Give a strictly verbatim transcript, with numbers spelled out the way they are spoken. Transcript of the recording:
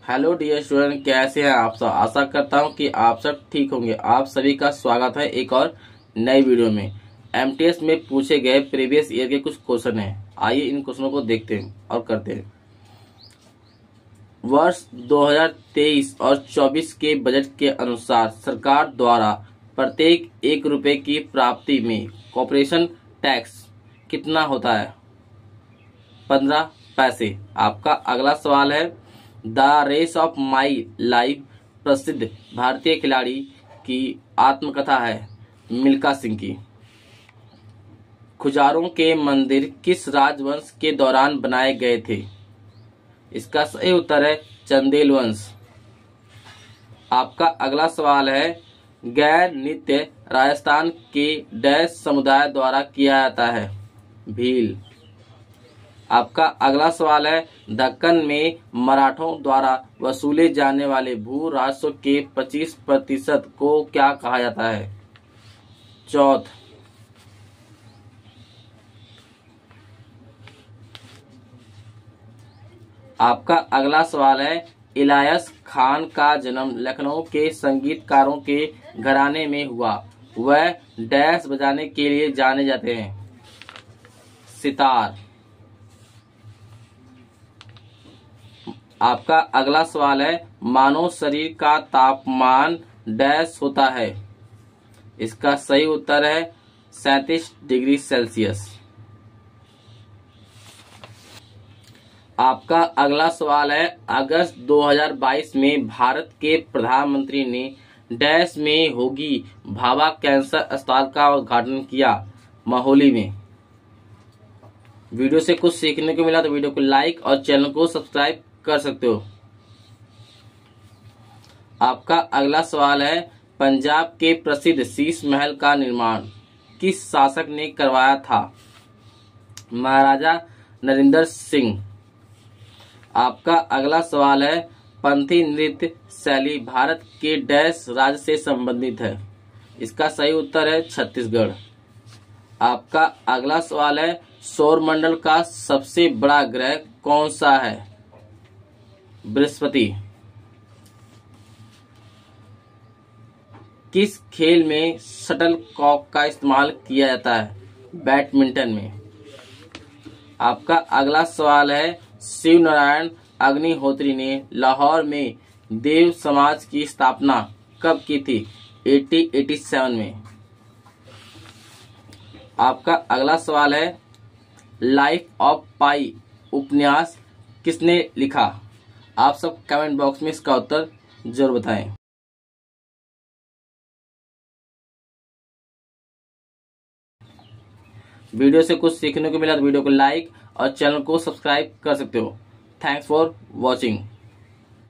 Hello dear student, कैसे हैं आप सब। आशा करता हूं कि आप सब ठीक होंगे। आप सभी का स्वागत है एक और नई वीडियो में। एमटीएस में पूछे गए प्रीवियस ईयर के कुछ क्वेश्चन हैं। आइए इन क्वेश्चनों को देखते हैं और करते हैं। वर्ष दो हज़ार तेईस और चौबीस के बजट के अनुसार सरकार द्वारा प्रत्येक एक रुपए की प्राप्ति में कॉर्पोरेशन टैक्स कितना होता है? पंद्रह पैसे। आपका अगला सवाल है, the race of my life प्रसिद्ध भारतीय खिलाड़ी की आत्मकथा है मिल्खा सिंह की। खुजारों के मंदिर किस राजवंश के दौरान बनाए गए थे? इसका सही उत्तर है चंदेल वंश। आपका अगला सवाल है, गैर नृत्य राजस्थान के डैश समुदाय द्वारा किया जाता है? भील। आपका अगला सवाल है, दक्कन में मराठों द्वारा वसूले जाने वाले भू राजस्व के पच्चीस प्रतिशत को क्या कहा जाता है? चौथ। आपका अगला सवाल है, इलियास खान का जन्म लखनऊ के संगीतकारों के घराने में हुआ। वह डैश बजाने के लिए जाने जाते हैं? सितार। आपका अगला सवाल है, मानव शरीर का तापमान डैश होता है? इसका सही उत्तर है सैंतीस डिग्री सेल्सियस। आपका अगला सवाल है, अगस्त दो हज़ार बाईस में भारत के प्रधानमंत्री ने डैश में होगी भाभा कैंसर अस्पताल का उद्घाटन किया? महोली में। वीडियो से कुछ सीखने को मिला तो वीडियो को लाइक और चैनल को सब्सक्राइब कर सकते हो। आपका अगला सवाल है, पंजाब के प्रसिद्ध शीश महल का निर्माण किस शासक ने करवाया था? महाराजा नरेंद्र सिंह। आपका अगला सवाल है, पंथी नृत्य शैली भारत के डैश राज्य से संबंधित है? इसका सही उत्तर है छत्तीसगढ़। आपका अगला सवाल है, सौरमंडल का सबसे बड़ा ग्रह कौन सा है? बृहस्पति। किस खेल में शटल कॉक का इस्तेमाल किया जाता है? बैडमिंटन में। आपका अगला सवाल है, शिव नारायण अग्निहोत्री ने लाहौर में देव समाज की स्थापना कब की थी? अठारह सौ सत्तासी में। आपका अगला सवाल है, लाइफ ऑफ पाई उपन्यास किसने लिखा? आप सब कमेंट बॉक्स में इसका उत्तर जरूर बताएं। वीडियो से कुछ सीखने को मिला तो वीडियो को लाइक और चैनल को सब्सक्राइब कर सकते हो। Thanks for watching.